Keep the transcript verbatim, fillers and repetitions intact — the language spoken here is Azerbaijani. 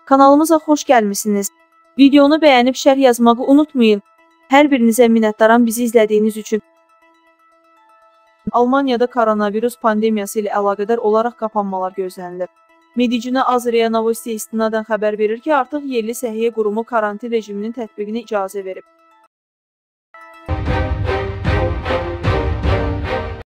Kanalımıza xoş gəlmisiniz. Videonu bəyənib şərh yazmağı unutmayın. Hər birinizə minnətdaram bizi izlədiyiniz üçün. Almaniyada koronavirus pandemiyası ilə əlaqədar olaraq qapanmalar gözlənilir. Medicina Azriya Novosti istinadən xəbər verir ki, artıq yerli səhiyyə qurumu karantin rejiminin tətbiqinə icazə verib.